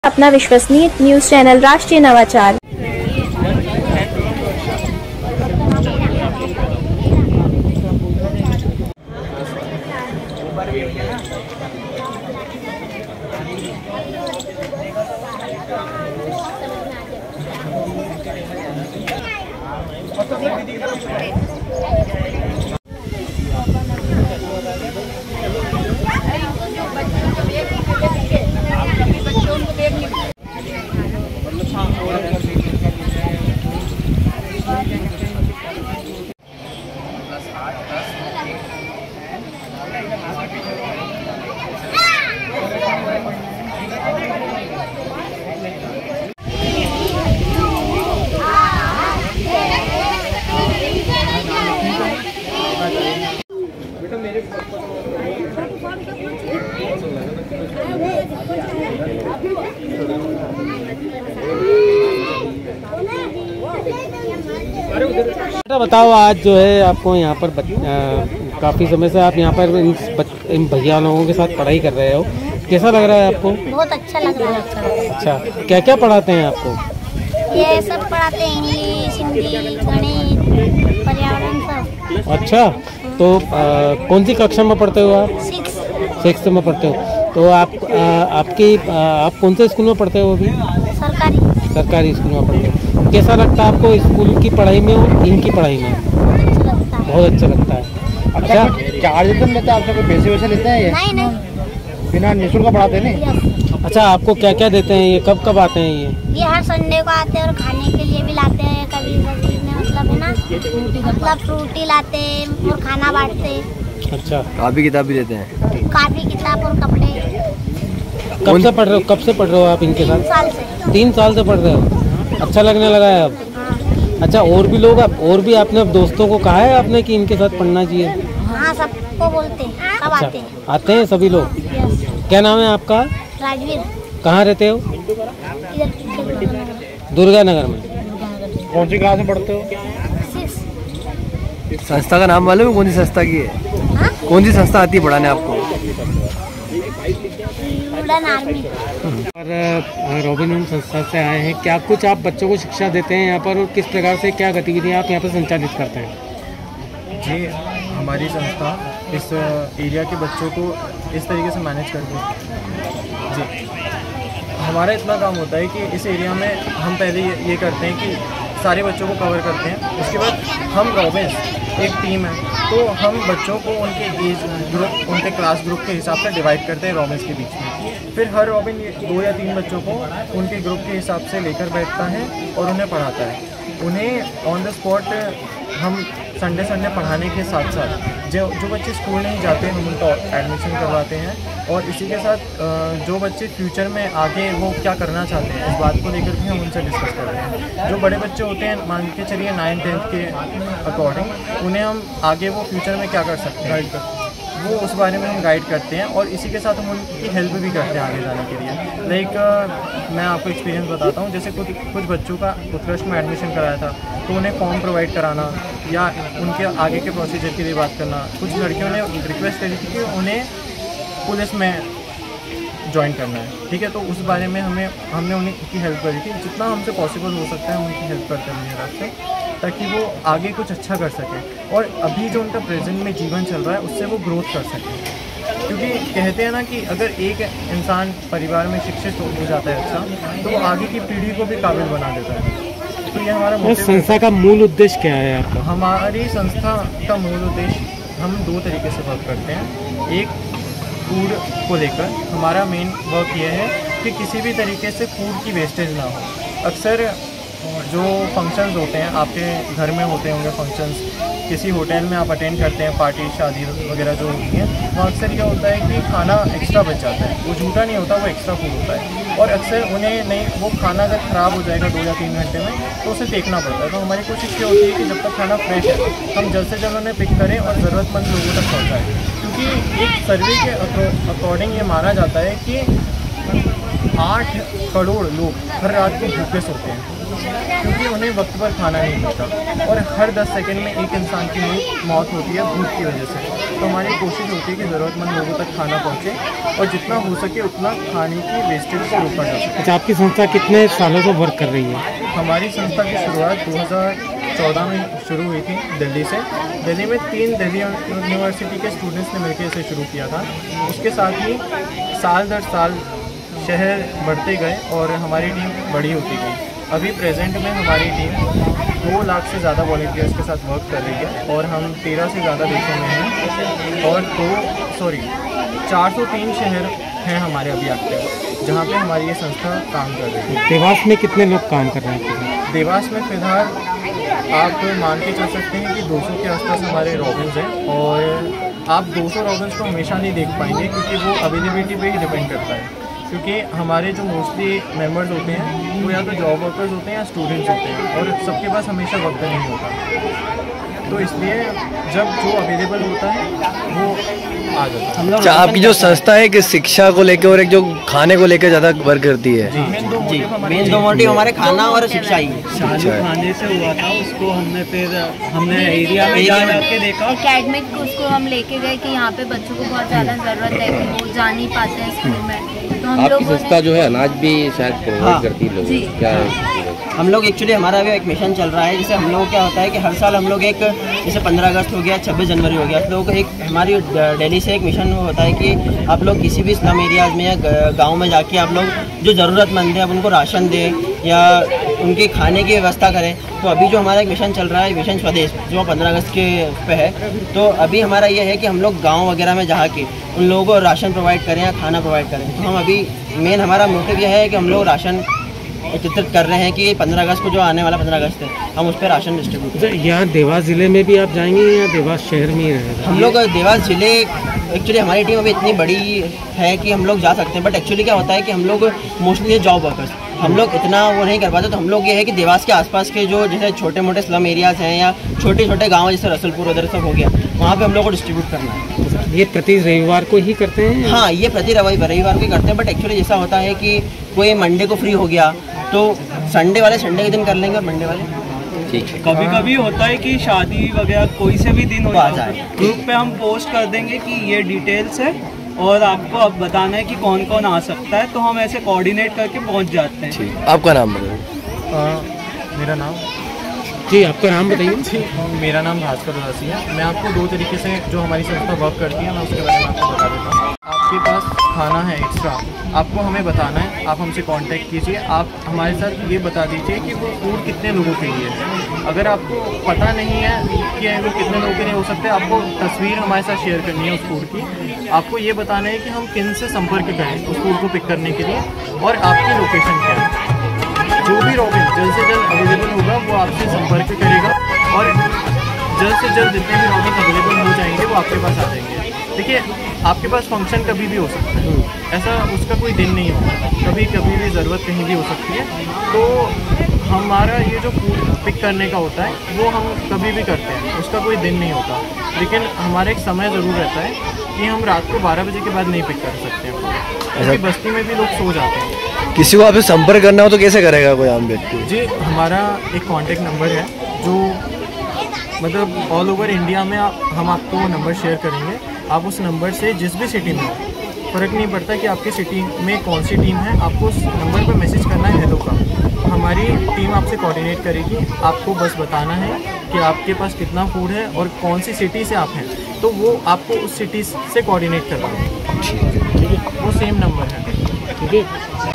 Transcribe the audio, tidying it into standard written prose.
अपना विश्वसनीय news channel राष्ट्रीय नवाचार। बेटा बताओ, आज जो है आपको यहाँ पर काफ़ी समय से आप यहाँ पर इन भैया लोगों के साथ पढ़ाई कर रहे हो, कैसा लग रहा है आपको? बहुत अच्छा लग रहा है। अच्छा, क्या क्या पढ़ाते हैं आपको? ये सब पढ़ाते हैं, इंग्लिश, हिंदी, गणित, पर्यावरण सब। अच्छा, तो कौन सी कक्षा में पढ़ते हो आप? 6th में पढ़ते हो। तो आप कौन से स्कूल में पढ़ते हो अभी? सरकारी स्कूल में पढ़ते हो। कैसा लगता है आपको स्कूल की पढ़ाई में और इनकी पढ़ाई में? बहुत अच्छा लगता है। अच्छा, चार्ज तो लेते हैं आपसे? कोई पैसे वैसे लेते हैं? नहीं, बिना निःशुल्क का पढ़ाते हैं नहीं? अच्छा, आपको क्या क्या देते हैं? ये कब कब आते हैं? ये हर संडे को आते हैं और खाने के लिए भी लाते हैं। कभी कभी मतलब है ना, मतलब फ्रूटी लाते हैं और खाना बांटते हैं। अच्छा, कापी किताब भी देते हैं? काफी किताब और कपड़े। कब से पढ़ रहे हो आप इनके साथ? 3 साल से। 3 साल से पढ़ रहे हो। अच्छा लगने लगा है अब? हाँ। अच्छा, और भी आपने दोस्तों को कहा है आपने कि इनके साथ पढ़ना चाहिए? हाँ, सबको बोलते हैं, सब अच्छा, आते हैं। आते हैं सभी लोग? यस। क्या नाम है आपका? राजवीर। कहाँ रहते हो? इधर दुर्गा नगर में। कौन सी क्लास में पढ़ते हो? 6। संस्था का नाम मालूम है? कौन सी संस्था की है? हाँ? कौन सी संस्था आती है पढ़ाने आपको? उड़ान आर्मी। और रॉबिन हुड संस्था से आए हैं, क्या कुछ आप बच्चों को शिक्षा देते हैं यहाँ पर, और किस प्रकार से क्या गतिविधियाँ आप यहाँ पर संचालित करते हैं? जी, हमारी संस्था इस एरिया के बच्चों को इस तरीके से मैनेज करती है। जी, हमारा इतना काम होता है कि इस एरिया में हम पहले ये करते हैं कि सारे बच्चों को कवर करते हैं। उसके बाद हम रॉबिन्स एक टीम है, तो हम बच्चों को उनके एज ग्रुप, उनके क्लास ग्रुप के हिसाब से डिवाइड करते हैं रॉबिन्स के बीच में। फिर हर रॉबिन 2 या 3 बच्चों को उनके ग्रुप के हिसाब से लेकर बैठता है और उन्हें पढ़ाता है। उन्हें ऑन द स्पॉट हम संडे पढ़ाने के साथ साथ जो बच्चे स्कूल नहीं जाते हम उनका एडमिशन करवाते हैं। और इसी के साथ जो बच्चे फ्यूचर में आगे वो क्या करना चाहते हैं, इस बात को लेकर भी हम उनसे डिस्कस करते हैं। जो बड़े बच्चे होते हैं, मान के चलिए 9th-10th के अकॉर्डिंग, उन्हें हम आगे वो फ्यूचर में क्या कर सकते हैं वो उस बारे में हम गाइड करते हैं। और इसी के साथ हम उनकी हेल्प भी करते हैं आगे जाने के लिए। लाइक मैं आपको एक्सपीरियंस बताता हूँ। जैसे कुछ बच्चों का उत्कृष्ट में एडमिशन कराया था, तो उन्हें फॉर्म प्रोवाइड कराना या उनके आगे के प्रोसीजर के लिए बात करना। कुछ लड़कियों ने रिक्वेस्ट करी थी कि उन्हें पुलिस में ज्वाइन करना है, ठीक है, तो उस बारे में हमने उनकी हेल्प करी थी। जितना हमसे पॉसिबल हो सकता है हम उनकी हेल्प करते हैं मेरे रास्ते, ताकि वो आगे कुछ अच्छा कर सकें और अभी जो उनका प्रेजेंट में जीवन चल रहा है उससे वो ग्रोथ कर सकें। क्योंकि कहते हैं ना कि अगर एक इंसान परिवार में शिक्षित हो जाता है अच्छा, तो वो आगे की पीढ़ी को भी काबिल बना देता है। तो ये हमारा संस्था का मूल उद्देश्य क्या है आपका? हमारी संस्था का मूल उद्देश्य हम 2 तरीके से वर्क करते हैं। एक, फूड को लेकर हमारा मेन वर्क ये है कि किसी भी तरीके से फूड की वेस्टेज ना हो। अक्सर जो फंक्शंस होते हैं, आपके घर में होते होंगे फंक्शंस, किसी होटल में आप अटेंड करते हैं, पार्टी शादी वगैरह जो होती हैं, वहाँ अक्सर क्या होता है कि खाना एक्स्ट्रा बच जाता है। वो झूठा नहीं होता, वो एक्स्ट्रा फूड होता है। और अक्सर उन्हें नहीं, वो खाना अगर ख़राब हो जाएगा 2 या 3 घंटे में, तो उसे फेंकना पड़ता है। तो हमारी कोशिश ये होती है कि जब तक खाना फ्रेश है हम जल्द से जल्द उन्हें पिक करें और ज़रूरतमंद लोगों तक पहुँचाएँ। क्योंकि एक सर्वे के अकॉर्डिंग ये माना जाता है कि 8 करोड़ लोग हर रात को भूखे सोते हैं क्योंकि उन्हें वक्त पर खाना नहीं मिलता और हर 10 सेकंड में एक इंसान की मौत होती है भूख की वजह से। तो हमारी कोशिश होती है कि ज़रूरतमंद लोगों तक खाना पहुँचे और जितना हो सके उतना खाने की वेस्टेज को रोका जा सके। अच्छा, आपकी संस्था कितने सालों से वर्क कर रही है? हमारी संस्था की शुरुआत 2014 में शुरू हुई थी दिल्ली से। दिल्ली में 3 दिल्ली यूनिवर्सिटी के स्टूडेंट्स ने मिलकर इसे शुरू किया था। उसके साथ ही साल दर साल शहर बढ़ते गए और हमारी टीम बड़ी होती गई। अभी प्रेजेंट में हमारी टीम 2 लाख से ज़्यादा वॉलंटियर्स के साथ वर्क कर रही है और हम 13 से ज़्यादा देशों में हैं और 403 शहर हैं हमारे अभी एक्टिव जहाँ पे हमारी ये संस्था काम कर रही है। देवास में कितने लोग काम कर रहे हैं? देवास में फ़िलहाल आप मान के चल सकते हैं कि 200 के आसपास हमारे रॉबिन्स हैं और आप 200 रॉबिन्स को हमेशा नहीं देख पाएंगे क्योंकि वो अवेलेबिलिटी पे ही डिपेंड करता है। क्योंकि हमारे जो मोस्टली मेंबर्स होते हैं वो या तो जॉब वर्कर्स होते हैं या स्टूडेंट्स होते हैं और सबके पास हमेशा वक्त नहीं होता, तो इसलिए जब जो अवेलेबल होता है वो आ जाता है। अच्छा, आपकी जो संस्था है कि शिक्षा को लेकर और एक जो खाने को लेकर ज़्यादा वर्क करती है? जी, मेन 2 मोटिव हमारे खाना और शिक्षा ही है। चालू खाने से हुआ था, उसको हमने एरिया में जाके देखा, एकेडमिक उसको हम लेके गए कि यहाँ पे बच्चों को बहुत ज़्यादा ज़रूरत है कि वो जा नहीं पाते हैं स्कूल में। तो हम आपकी संस्था जो है अनाज भी शायद प्रोवाइड करती है लोगों को, क्या है? हम लोग एक्चुअली हमारा अभी एक मिशन चल रहा है। जैसे हम लोग क्या होता है कि हर साल हम लोग एक, जैसे 15 अगस्त हो गया, 26 जनवरी हो गया, तो लोगों को एक हमारी दिल्ली से एक मिशन होता है कि आप लोग किसी भी स्लम एरियाज़ में या गांव में जाके आप लोग जो ज़रूरतमंद है आप उनको राशन दें या उनके खाने की व्यवस्था करें। तो अभी जो हमारा एक मिशन चल रहा है, मिशन स्वदेश, जो 15 अगस्त के पे है, तो अभी हमारा ये है कि हम लोग गाँव वगैरह में जा के उन लोगों को राशन प्रोवाइड करें या खाना प्रोवाइड करें। तो हम अभी मेन हमारा मोटिव यह है कि हम लोग राशन एकत्रित कर रहे हैं कि 15 अगस्त को जो आने वाला 15 अगस्त है हम उस पर राशन डिस्ट्रीब्यूट करें। यहाँ देवास ज़िले में भी आप जाएंगे या देवास शहर में ही रहेगा? हम लोग देवास ज़िले, एक्चुअली हमारी टीम अभी इतनी बड़ी है कि हम लोग जा सकते हैं, बट एक्चुअली क्या होता है कि हम लोग मोस्टली जॉब वर्कर्स हम लोग इतना वो नहीं कर पाते। तो हम लोग ये है कि देवास के आसपास के जो जैसे छोटे मोटे स्लम एरियाज़ हैं या छोटे छोटे गाँव जैसे रसलपुर उधर सब हो गया, वहाँ पे हम लोग को डिस्ट्रीब्यूट करना है। ये प्रति रविवार को ही करते हैं? हाँ, ये प्रति रविवार को ही करते हैं, बट एक्चुअली जैसा होता है कि कोई मंडे को फ्री हो गया तो संडे वाले संडे के दिन कर लेंगे और मंडे वाले ठीक है। कभी कभी होता है कि शादी वगैरह कोई से भी दिन हो जाए, ग्रुप पे हम पोस्ट कर देंगे कि ये डिटेल्स है और आपको अब बताना है कि कौन कौन आ सकता है, तो हम ऐसे कोऑर्डिनेट करके पहुंच जाते हैं। ठीक, आपका नाम बताइए। मेरा नाम जी, आपका नाम बताइए। मेरा नाम भास्कर उदासी है। मैं आपको 2 तरीके से जो हमारी संस्था वर्क करती है मैं उसके बारे में आपको बता देता हूँ। आपके पास खाना है एक्स्ट्रा, आपको हमें बताना है, आप हमसे कांटेक्ट कीजिए। आप हमारे साथ ये बता दीजिए कि वो फूड कितने लोगों के लिए है। अगर आपको पता नहीं है कि वो कितने लोगों के लिए हो सकता है, आपको तस्वीर हमारे साथ शेयर करनी है उस फूड की। आपको ये बताना है कि हम किन से संपर्क करें उस फूड को पिक करने के लिए और आपकी लोकेशन क्या है। जो भी रॉबिन जल्द से जल्द अवेलेबल होगा वो आपसे संपर्क करेगा और जल्द से जल्द जितने भी रॉबिन अवेलेबल हो जाएंगे वो आपके पास आ जाएंगे। देखिए, आपके पास फंक्शन कभी भी हो सकता है, ऐसा उसका कोई दिन नहीं होगा, कभी कभी भी ज़रूरत कहीं भी हो सकती है। तो हमारा ये जो फूड पिक करने का होता है वो हम कभी भी करते हैं, उसका कोई दिन नहीं होता, लेकिन हमारा एक समय ज़रूर रहता है कि हम रात को 12 बजे के बाद नहीं पिक कर सकते हैं क्योंकि बस्ती में भी लोग सो जाते हैं। किसी को आपसे संपर्क करना हो तो कैसे करेगा कोई आम व्यक्ति? जी, हमारा एक कॉन्टेक्ट नंबर है जो मतलब ऑल ओवर इंडिया में हम आपको नंबर शेयर करेंगे। आप उस नंबर से जिस भी सिटी में हो, फ़र्क नहीं पड़ता कि आपकी सिटी में कौन सी टीम है, आपको उस नंबर पर मैसेज करना है हेलो का। हमारी टीम आपसे कोऑर्डिनेट करेगी। आपको बस बताना है कि आपके पास कितना फूड है और कौन सी सिटी से आप हैं, तो वो आपको उस सिटी से कोऑर्डिनेट करवाएंगे। वो सेम नंबर है। ठीक है।